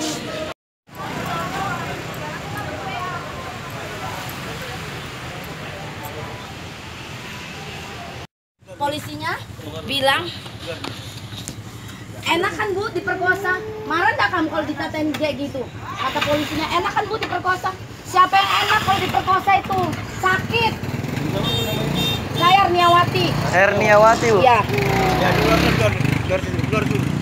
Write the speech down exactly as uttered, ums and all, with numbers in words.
Polisinya bilang, enak kan Bu diperkosa, marah nggak kamu kalau dikatain kayak gitu? Kata polisinya, enak kan Bu diperkosa. Siapa yang enak kalau diperkosa itu? Sakit. Saya Herniawati. Herniawati Bu? Iya. Ya, keluar, keluar, keluar, keluar, keluar.